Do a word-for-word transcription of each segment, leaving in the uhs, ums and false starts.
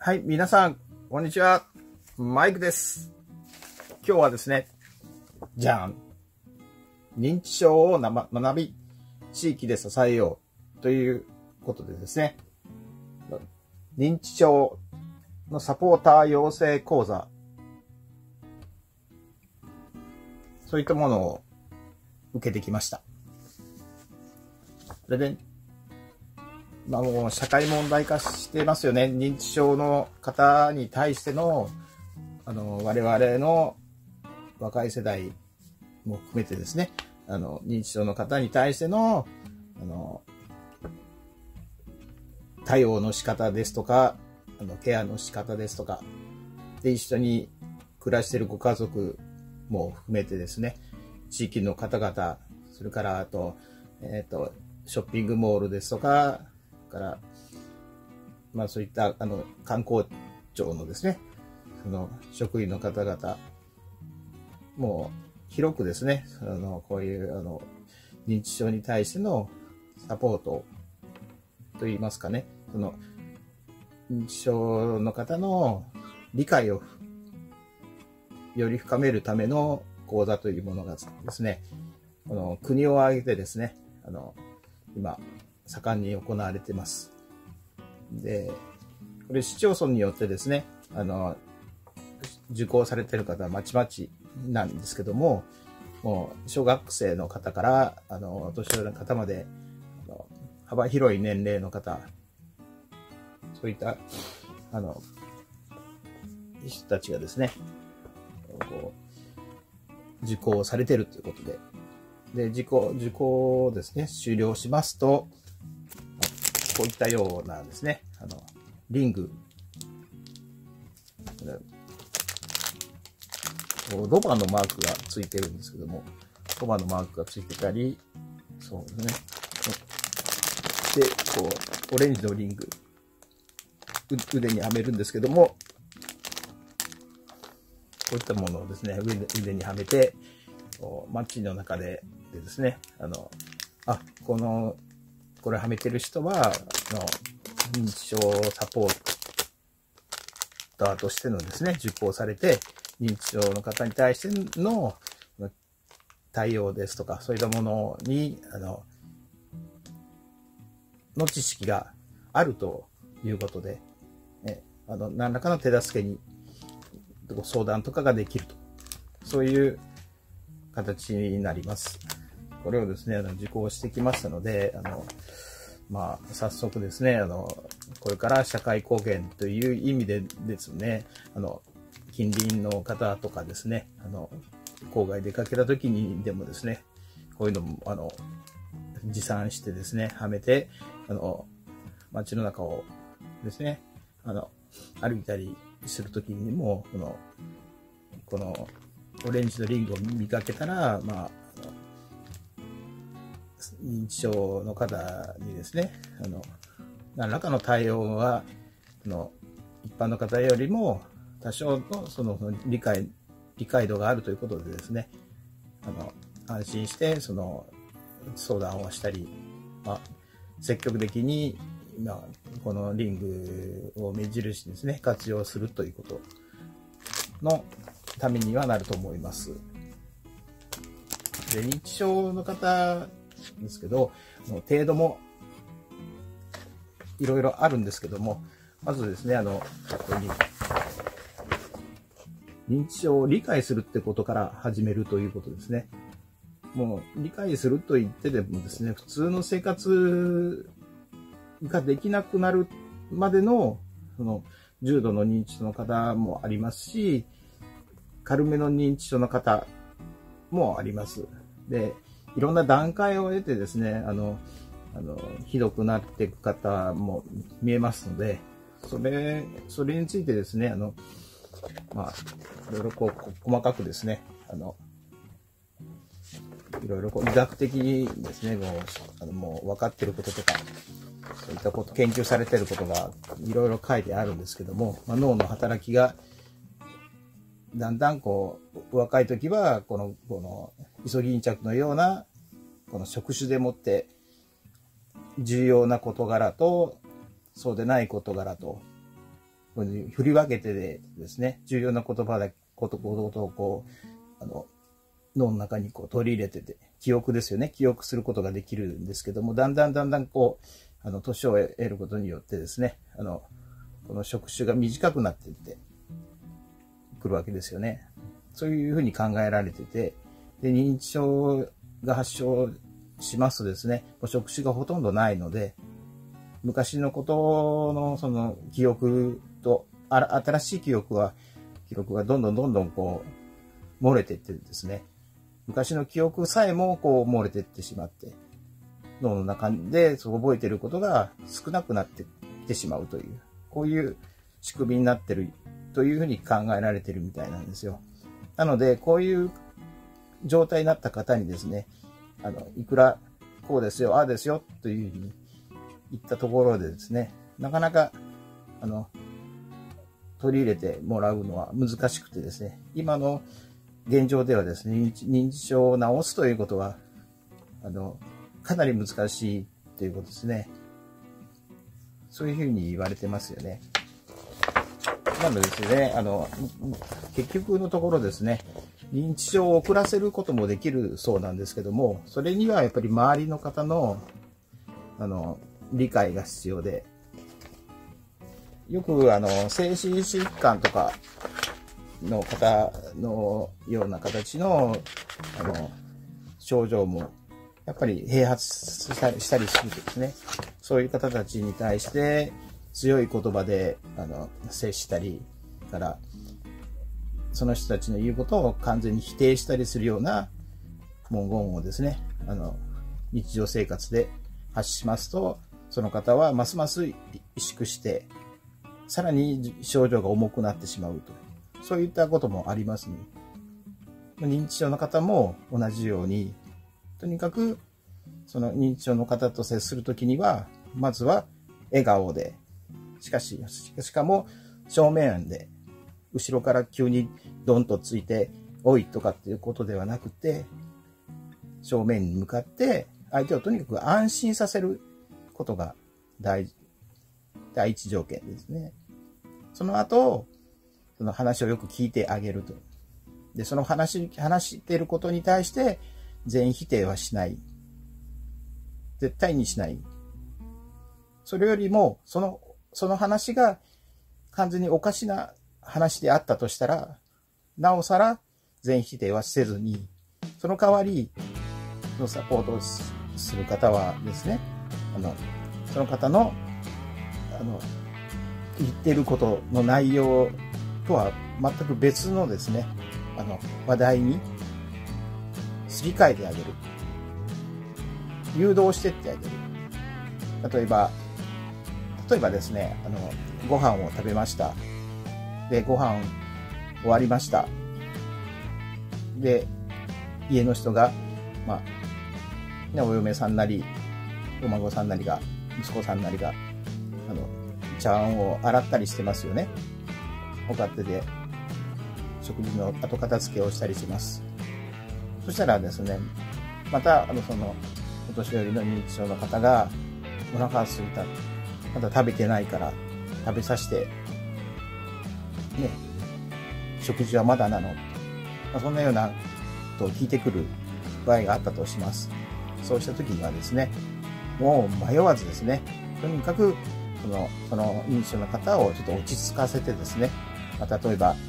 はい、皆さん、こんにちは。マイクです。今日はですね、じゃん。認知症をな、ま、学び、地域で支えようということでですね、認知症のサポーター養成講座、そういったものを受けてきました。それで、まあ、もう社会問題化してますよね。認知症の方に対しての、あの、我々の若い世代も含めてですね、あの、認知症の方に対しての、あの、対応の仕方ですとか、あの、ケアの仕方ですとか、で、一緒に暮らしているご家族も含めてですね、地域の方々、それから、あと、えっと、ショッピングモールですとか、から、まあそういった、あの、観光庁のですね、その職員の方々、もう広くですね、あの、こういう、あの、認知症に対してのサポートといいますかね、その、認知症の方の理解をより深めるための講座というものがですね、この国を挙げてですね、あの、今、盛んに行われています。で、これ市町村によってですね、あの、受講されている方はまちまちなんですけども、もう小学生の方から、あの、お年寄りの方まで、あの幅広い年齢の方、そういった、あの、人たちがですね、こう受講されているということで、で、受講、受講をですね、終了しますと、こういったようなですね、あの、リング、ロバのマークがついてるんですけども、ロバのマークがついてたり、そうですね。で、こう、オレンジのリング、腕にはめるんですけども、こういったものをですね、腕にはめて、街の中ででですね、あの、あ、この、これはめてる人は、あの、認知症サポーターとしてのですね、受講されて、認知症の方に対しての対応ですとか、そういったものに、あの、の知識があるということで、ね、あの、何らかの手助けに、相談とかができると。そういう形になります。これをですね、あの受講してきましたので、あの、まあ、早速ですね、あの、これから社会貢献という意味でですね、あの、近隣の方とかですね、あの、郊外出かけた時にでもですね、こういうのも、あの、持参してですね、はめて、あの、街の中をですね、あの、歩いたりする時にも、この、この、オレンジのリングを見かけたら、まあ、認知症の方にですね、あの、何らかの対応は、あの、一般の方よりも多少のその理解、理解度があるということでですね、あの、安心して、その、相談をしたり、まあ、積極的に、まあ、このリングを目印にですね、活用するということのためにはなると思います。で、認知症の方ですけど、程度もいろいろあるんですけども、まずですね、あの、ここに認知症を理解するってことから始めるということですね。もう理解すると言ってでもですね、普通の生活ができなくなるまでの、その重度の認知症の方もありますし、軽めの認知症の方もあります。で、いろんな段階を得てですね、あの、あの、ひどくなっていく方も見えますので、それ、それについてですね、あの、まあ、いろいろこう、細かくですね、あの、いろいろこう医学的にですね、もう、あのもう分かっていることとか、そういったこと、研究されていることがいろいろ書いてあるんですけども、まあ、脳の働きが、だんだんこう、若い時は、この、この、イソギンチャクのような、この触手でもって、重要な事柄と、そうでない事柄と、 こういうふうに振り分けてですね、重要な言葉だ、こと、ことをこう、あの、脳の中にこう取り入れてて、記憶ですよね。記憶することができるんですけども、だんだんだんだんこう、あの、年を得ることによってですね、あの、この触手が短くなっていってくるわけですよね。そういうふうに考えられてて、で、認知症が発症しますとですね、触手がほとんどないので、昔のことのその記憶と、あら新しい記憶は、記録がどんどんどんどんこう、漏れていってですね、昔の記憶さえもこう漏れていってしまって、脳の中でそう覚えていることが少なくなっていってしまうという、こういう仕組みになっているというふうに考えられているみたいなんですよ。なので、こういう状態になった方にですね、あの、いくらこうですよ、ああですよ、というふうに言ったところでですね、なかなか、あの、取り入れてもらうのは難しくてですね、今の現状ではですね、認知、認知症を治すということは、あの、かなり難しいということですね。そういうふうに言われてますよね。なのでですね、あの、結局のところですね、認知症を遅らせることもできるそうなんですけども、それにはやっぱり周りの方の、あの、理解が必要で、よくあの、精神疾患とかの方のような形の、あの、症状も、やっぱり併発したりするとですね、そういう方たちに対して強い言葉で、あの、接したり、から、その人たちの言うことを完全に否定したりするような文言をですね、あの、日常生活で発しますと、その方はますます萎縮して、さらに症状が重くなってしまうと。そういったこともありますね。認知症の方も同じように、とにかく、その認知症の方と接するときには、まずは笑顔で、しかし、しかも正面で、後ろから急にドンとついて、おいとかっていうことではなくて、正面に向かって、相手をとにかく安心させることが大事、第一条件ですね。その後、その話をよく聞いてあげると。で、その話、話していることに対して全否定はしない。絶対にしない。それよりも、その、その話が完全におかしな話であったとしたら、なおさら全否定はせずに、その代わり、そのサポートをする方はですね、あの、その方の、あの、言っていることの内容とは全く別のですね、あの、話題にすり替えてあげる。誘導してってあげる。例えば、例えばですね、あの、ご飯を食べました。で、ご飯終わりました。で、家の人が、まあ、ね、お嫁さんなり、お孫さんなりが、息子さんなりが、あの、茶碗を洗ったりしてますよね。お勝手で、食事の後片付けをしたりします。そしたらですね、また、あの、その、お年寄りの認知症の方が、お腹が空いた。まだ食べてないから、食べさせて、ね、食事はまだなの。まあ、そんなようなことを聞いてくる場合があったとします。そうした時にはですね、もう迷わずですね、とにかく、その、その認知症の方をちょっと落ち着かせてですね、まあ、例えば、あの、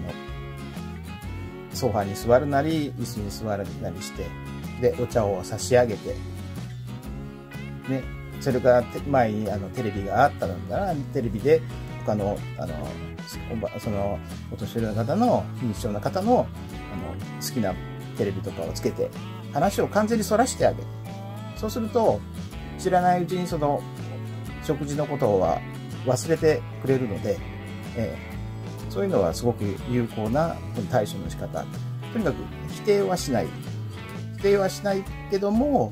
ソファに座るなり、椅子に座るなりして、で、お茶を差し上げて、ね、それから前にあのテレビがあったのなら、テレビで他の、あの、その、お年寄りの方の、認知症の方の、あの、好きなテレビとかをつけて、話を完全にそらしてあげる。そうすると、知らないうちにその、食事のことは忘れてくれるので、えー、そういうのはすごく有効な対処の仕方。とにかく否定はしない。否定はしないけども、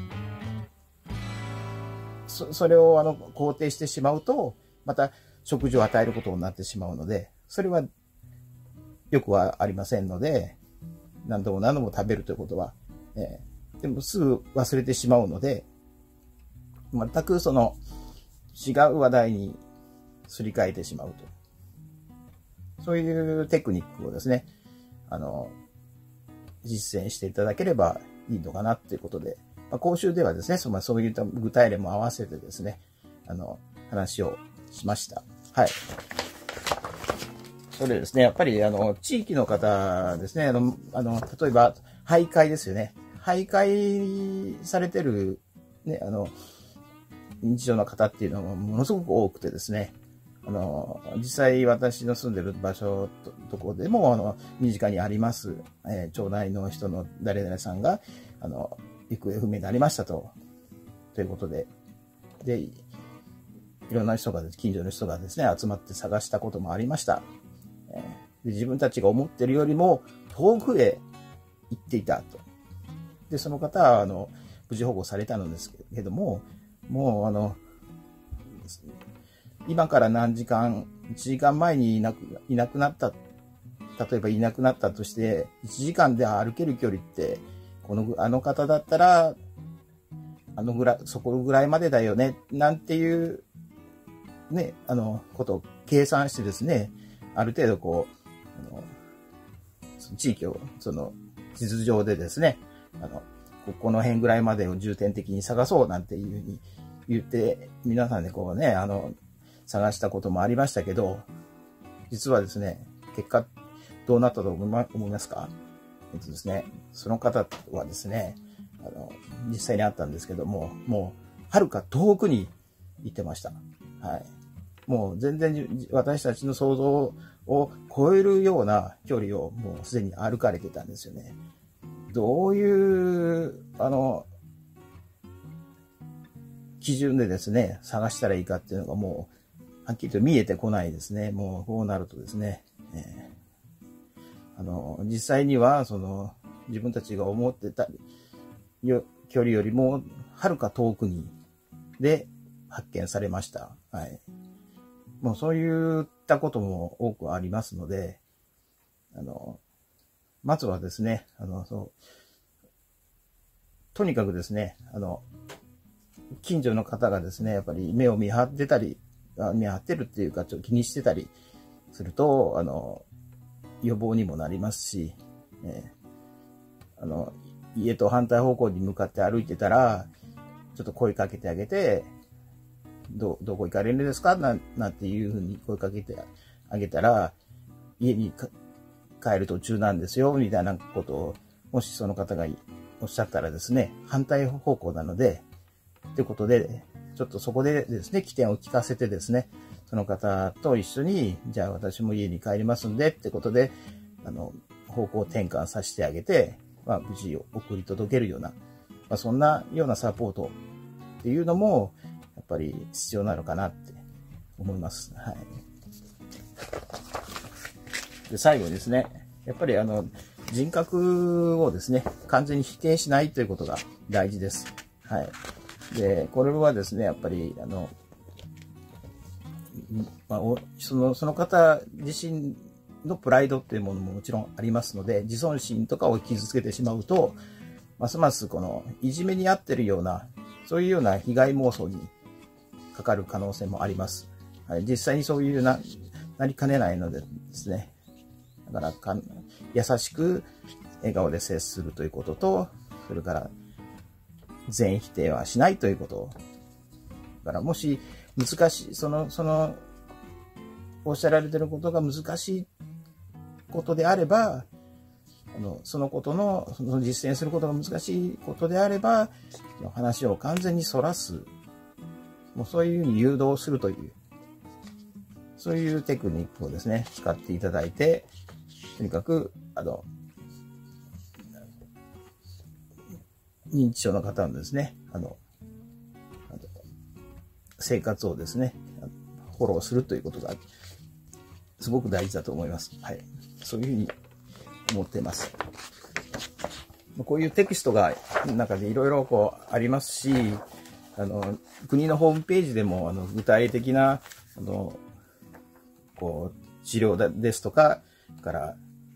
そ, それをあの肯定してしまうと、また食事を与えることになってしまうので、それはよくはありませんので、何度も何度も食べるということは、えー、でもすぐ忘れてしまうので、全くその違う話題にすり替えてしまうと。そういうテクニックをですね、あの、実践していただければいいのかなっていうことで、まあ、講習ではですね、そまあ、そういった具体例も合わせてですね、あの、話をしました。はい。それでですね、やっぱり、あの、地域の方ですね、あの、あの例えば、徘徊ですよね。徘徊されてる、ね、あの、認知症の方っていうのもものすごく多くてですね、あの、実際私の住んでる場所と、とこでも、あの、身近にあります、えー、町内の人の誰々さんが、あの、行方不明になりましたと、ということで、で、いろんな人が、近所の人がですね、集まって探したこともありました。えー、で自分たちが思ってるよりも遠くへ行っていたと。で、その方は、あの、無事保護されたのですけども、もう、あの、今から何時間、いちじかんまえにいなく、いなくなった、例えばいなくなったとして、いちじかんで歩ける距離って、この、あの方だったら、あのぐらい、そこぐらいまでだよね、なんていう、ね、あの、ことを計算してですね、ある程度こう、あの地域を、その、地図上でですね、あの、この辺ぐらいまでを重点的に探そうなんていうふうに言って、皆さんでこうね、あの、探したこともありましたけど、実はですね、結果どうなったと思いますか？えっとですね、その方はですね、あの、実際にあったんですけども、もう、遥か遠くに行ってました。はい。もう全然私たちの想像を超えるような距離をもうすでに歩かれてたんですよね。どういう、あの、基準でですね、探したらいいかっていうのがもう、はっきりと見えてこないですね。もう、こうなるとですね、えー、あの、実際には、その、自分たちが思ってたよ距離よりも、はるか遠くに、で、発見されました。はい。もうそういったことも多くありますので、あの、まずはですね、あの、そう、とにかくですね、あの、近所の方がですね、やっぱり目を見張ってたり、見張ってるっていうか、ちょっと気にしてたりすると、あの、予防にもなりますし、えー、あの、家と反対方向に向かって歩いてたら、ちょっと声かけてあげて、ど、どこ行かれるんですかな、なんていうふうに声かけてあげたら、家に帰る途中なんですよ、みたいなことを、もしその方がおっしゃったらですね、反対方向なので、ということで、ちょっとそこでですね、起点を聞かせてですね、その方と一緒に、じゃあ私も家に帰りますんで、ってことで、あの、方向転換させてあげて、まあ、無事を送り届けるような、まあ、そんなようなサポートっていうのも、やっぱり必要なのかなって思います。はい。で、最後にですね、やっぱりあの、人格をですね、完全に否定しないということが大事です。はい。で、これはですね、やっぱり、あの、まあ、その、その方自身のプライドっていうものももちろんありますので、自尊心とかを傷つけてしまうと、ますますこの、いじめに遭ってるような、そういうような被害妄想にかかる可能性もあります。はい、実際にそういうな、なりかねないのでですね。だからか、優しく笑顔で接するということと、それから、全否定はしないということ。だからもし難しい、その、その、おっしゃられていることが難しいことであれば、あの、そのことの、その実践することが難しいことであれば、話を完全にそらす。もうそういうふうに誘導するという、そういうテクニックをですね、使っていただいて、とにかく、あの、認知症の方のですね、あの、あの生活をですね、フォローするということが、すごく大事だと思います。はい。そういうふうに思っています。こういうテキストが中でいろいろこうありますし、あの、国のホームページでも、あの、具体的な、あの、こう、治療ですとか、から、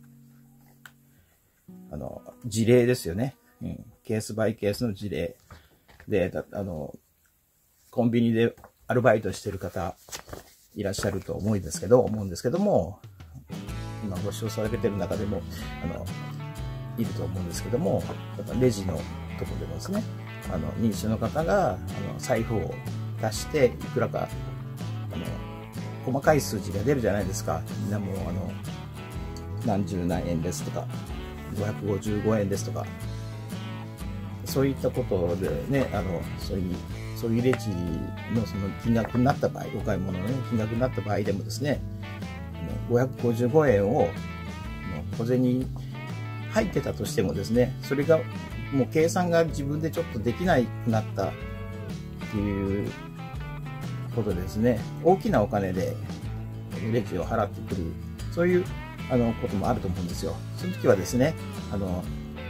あの、事例ですよね。うん、ケースバイケースの事例で、あの、コンビニでアルバイトしてる方いらっしゃると思うんですけど、思うんですけども、今ご視聴されてる中でも、あの、いると思うんですけども、やっぱレジのところでもですね、あの、認知症の方が、あの、財布を出して、いくらか、あの、細かい数字が出るじゃないですか。みんなもう、あの、何十何円ですとか、ごひゃくごじゅうごえんですとか、そういったことでね、あの、そういう、そういうレジのその金額になった場合、お買い物の、ね、金額になった場合でもですね、ごひゃくごじゅうごえんを小銭入ってたとしてもですね、それがもう計算が自分でちょっとできなくなったっていうことですね、大きなお金でレジを払ってくる、そういうあのこともあると思うんですよ。その時はですね、あの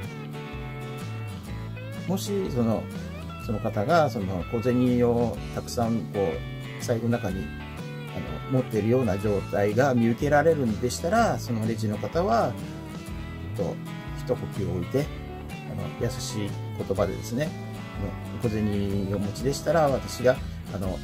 もしそのその方がその小銭をたくさんこう財布の中にあの持っているような状態が見受けられるんでしたら、そのレジの方はと一呼吸を置いて、あの優しい言葉でですね、小銭をお持ちでしたら私があの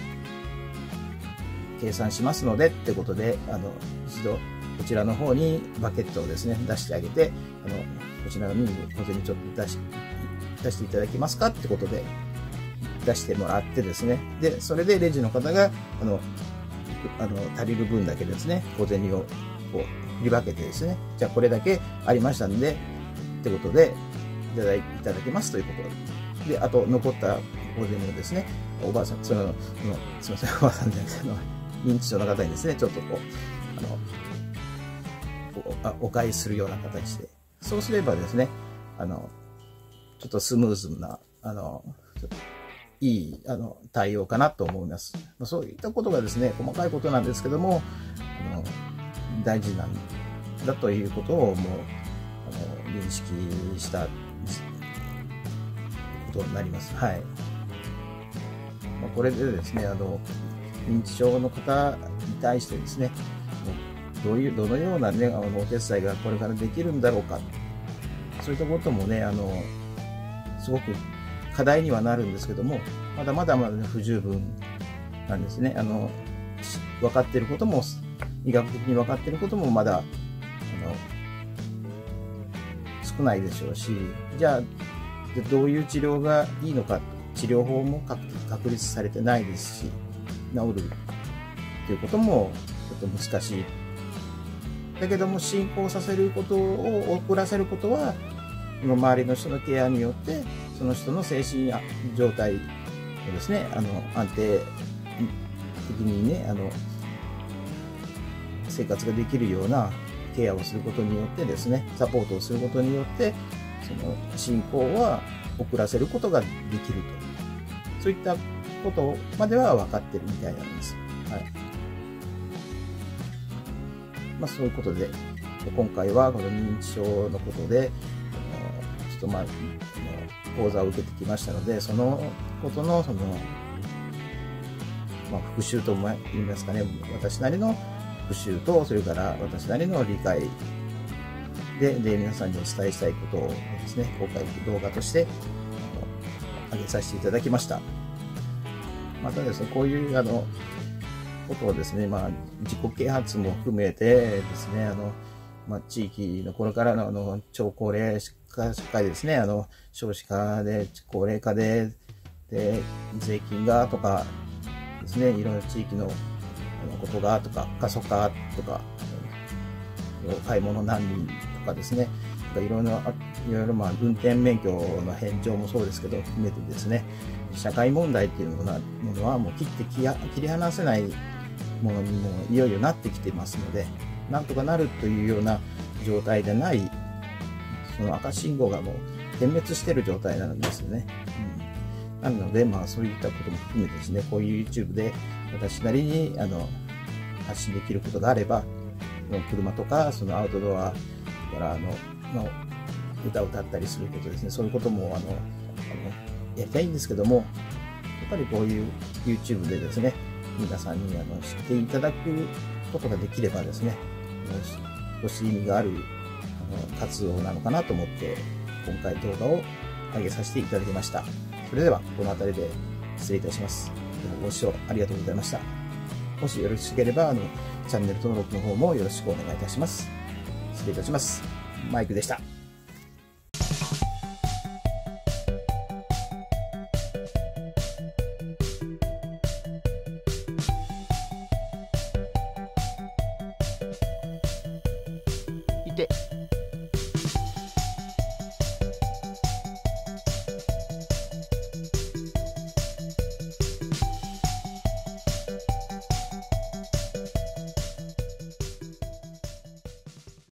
計算しますのでってことで、あの一度こちらの方にバケットをですね出してあげて、あのこちらに小銭ちょっと出し出していただけますかってことで出してもらってですね、でそれでレジの方があのあの足りる分だけですね小銭をこう振り分けてですね、じゃあこれだけありましたんでってことでいただいただけますということで、あと残った小銭をですね、おばあさん、その、そのすみません、おばあさんじゃなくて、あの認知症の方にですね、ちょっとこう、あの、お, お返しするような形で、そうすればですね、あの、ちょっとスムーズな、あの、いい、あの、対応かなと思います。そういったことがですね、細かいことなんですけども、あの大事なんだということをもう、あの認識したことになります。はい。まあ、これでですね、あの、認知症の方に対してですね、どういう、どのようなね、あの、お手伝いがこれからできるんだろうか。そういったこともね、あの、すごく課題にはなるんですけども、まだまだまだ不十分なんですね。あの、分かっていることも、医学的に分かっていることもまだ、あの、少ないでしょうし、じゃあ、どういう治療がいいのか、治療法も確立されてないですし、治るということもちょっと難しい。だけども進行させることを遅らせることは、周りの人のケアによって、その人の精神状態をですね、あの安定的にね、あの生活ができるようなケアをすることによってですね、サポートをすることによって、その進行は遅らせることができると。そういったことまでは分かってるみたいなんです。はい。まあそういうことで、今回はこの認知症のことで、ちょっとまあ、講座を受けてきましたので、そのことの、その、まあ復習と言いますかね、私なりの復習と、それから私なりの理解で、で、皆さんにお伝えしたいことをですね、公開動画として上げさせていただきました。またですね、こういうあのことをですね、まあ、自己啓発も含めてですね、あの、まあ、地域のこれからのあの超高齢化社会ですね、あの少子化で高齢化で、で税金がとかですね、いろんな地域のことがとか、過疎化とか、買い物難民とかですね、いろいろ、いろいろまあ運転免許の返上もそうですけど、含めてですね、社会問題っていうものはもう切って切り離せないものにもいよいよなってきてますので、なんとかなるというような状態でない、その赤信号がもう点滅している状態なんですよね。うん、なので、まあそういったことも含めてですね、こういう YouTube で私なりにあの発信できることがあれば、車とかそのアウトドアからあの、まあ、歌を歌ったりすることですね、そういうこともあのあのやりたいんですけども、やっぱりこういう YouTube でですね、皆さんにあの知っていただくことができればですね、少し意味があるあの活動なのかなと思って今回動画を上げさせていただきました。それではこの辺りで失礼いたします。ご視聴ありがとうございました。 もしよろしければ、あの、チャンネル登録の方もよろしくお願いいたします。失礼いたします。マイクでした。いて。